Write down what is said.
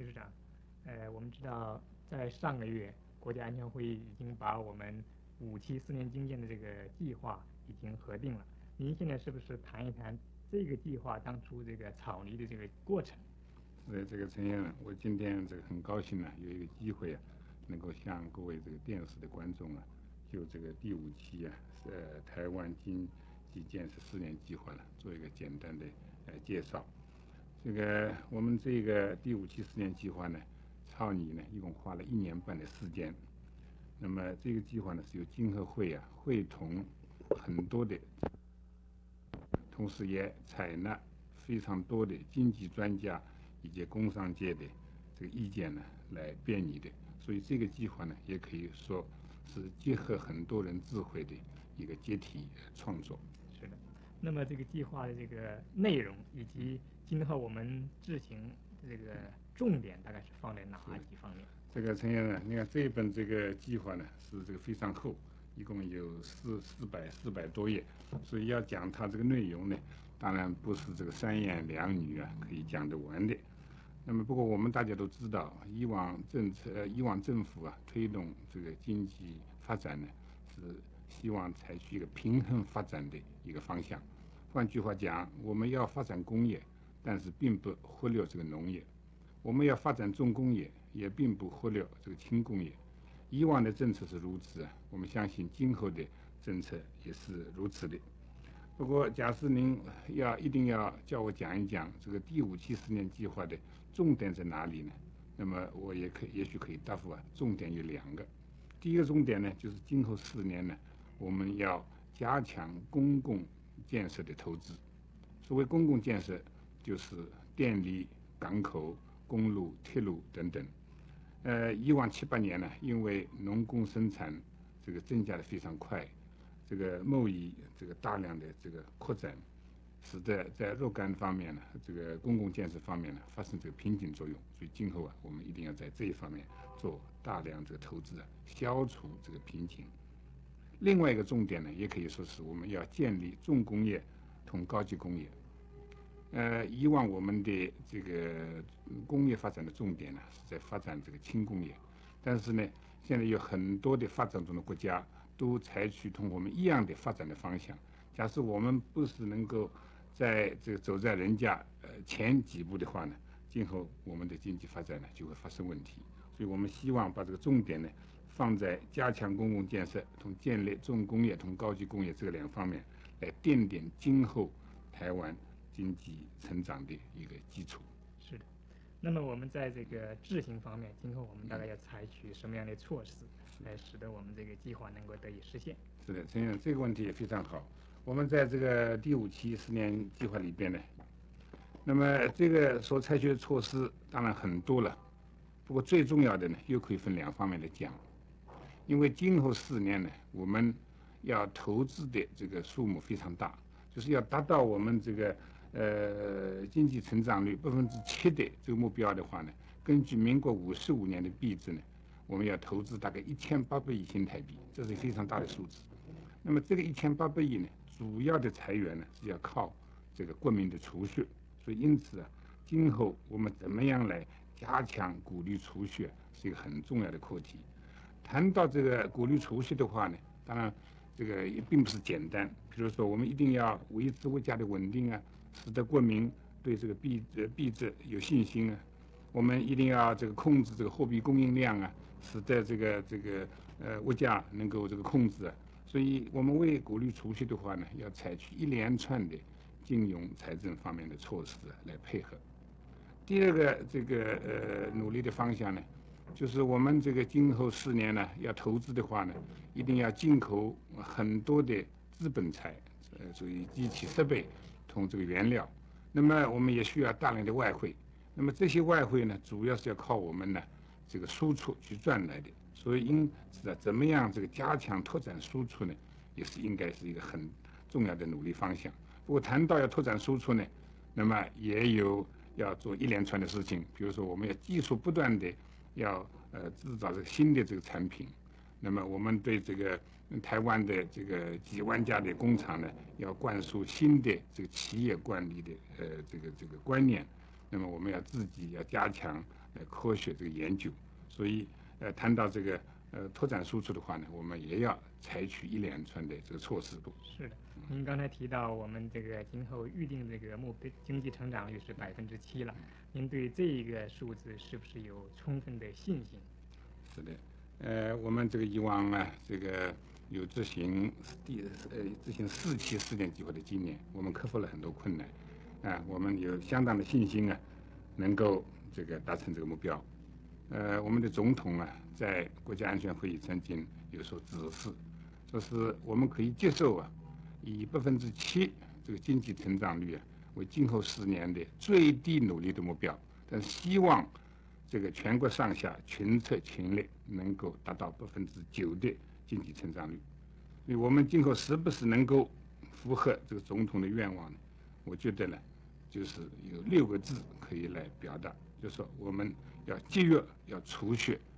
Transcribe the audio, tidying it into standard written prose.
理事长，我们知道在上个月，国家安全会议已经把我们5期4年精简的这个计划已经核定了。您现在是不是谈一谈这个计划当初这个草拟的这个过程？ 这个陈先生，我今天很高兴有一个机会能够向各位这个电视的观众就这个第5期台湾经济建设4年计划做一个简单的介绍。这个我们这个第5期4年计划草拟一共花了1年半的时间。那么这个计划是由经合会会同很多的，同时也采纳非常多的经济专家以及工商界的这个意见来编拟的，所以这个计划也可以说是结合很多人智慧的一个集体创作。 是的。那么这个计划的这个内容以及今后我们执行这个重点大概是放在哪几方面？ 这个陈先生，你看这一本这个计划是这个非常厚，一共有400多页，所以要讲它这个内容当然不是这个3言2语可以讲得完的。那么不过我们大家都知道，以往政府推动这个经济发展是希望采取一个平衡发展的一个方向。换句话讲，我们要发展工业，但是并不忽略这个农业；我们要发展重工业，也并不忽略这个轻工业。以往的政策是如此我们相信今后的政策也是如此的。不过，假设您一定要叫我讲一讲这个第5期4年计划的重点在哪里呢？那么我也许可以答复重点有2个。第一个重点就是今后4年我们要加强公共建设的投资。所谓公共建设，就是电力、港口、公路、铁路等等。以往7、8年因为农工生产这个增加的非常快，这个贸易这个大量的这个扩展，使得在若干方面这个公共建设方面发生这个瓶颈作用。所以今后我们一定要在这一方面做大量这个投资消除这个瓶颈。另外一个重点也可以说是我们要建立重工业同高级工业。以往我们的这个工业发展的重点是在发展这个轻工业，但是现在有很多的发展中的国家都采取同我们一样的发展的方向。假设我们不是能够在这个走在人家前几步的话今后我们的经济发展就会发生问题。所以我们希望把这个重点放在加强公共建设同建立重工业同高级工业这2方面，来奠定今后台湾经济成长的一个基础。 是的。那么我们在这个执行方面，今后我们大概要采取什么样的措施，来使得我们这个计划能够得以实现？ 是的，陈先生，这个问题也非常好。我们在这个第5期4年计划里边那么这个所采取的措施当然很多了，不过最重要的又可以分2方面来讲。因为今后4年我们要投资的这个数目非常大，就是要达到我们这个经济成长率7%的这个目标的话根据民国55年的币制我们要投资大概1800亿新台币，这是非常大的数字。那么这个1800亿主要的财源是要靠这个国民的储蓄，所以因此今后我们怎么样来加强鼓励储蓄是一个很重要的课题。谈到这个鼓励储蓄的话当然这个也并不是简单。比如说，我们一定要维持物价的稳定使得国民对这个币制有信心我们一定要这个控制这个货币供应量使得这个物价能够这个控制所以我们为鼓励储蓄的话要采取一连串的金融财政方面的措施来配合。第二个这个努力的方向就是我们这个今后4年要投资的话一定要进口很多的资本财，所以机器设备同这个原料。那么我们也需要大量的外汇。那么这些外汇主要是要靠我们这个输出去赚来的。所以因此怎么样这个加强拓展输出也是应该是一个很重要的努力方向。不过谈到要拓展输出那么也有要做一连串的事情。比如说，我们要技术不断的要制造这个新的这个产品。那么我们对这个台湾的这个几万家的工厂要灌输新的这个企业管理的这个观念。 那么我们要自己要加强科学这个研究。所以谈到这个拓展输出的话呢，我们也要采取一连串的这个措施。 是的，您刚才提到我们这个今后预定这个目标经济成长率是7%了，您对这一个数字是不是有充分的信心？ 是的，我们这个以往啊，这个有执行4期试点计划的经验，我们克服了很多困难，啊，我们有相当的信心啊，能够这个达成这个目标。我们的总统啊，在国家安全会议曾经有所指示，说是我们可以接受啊，以7%这个经济成长率啊为今后10年的最低努力的目标，但希望这个全国上下群策群力能够达到9%的经济成长率。所以我们今后是不是能够符合这个总统的愿望呢？我觉得呢，就是有6个字可以来表达，就是说我们要节约，要储蓄，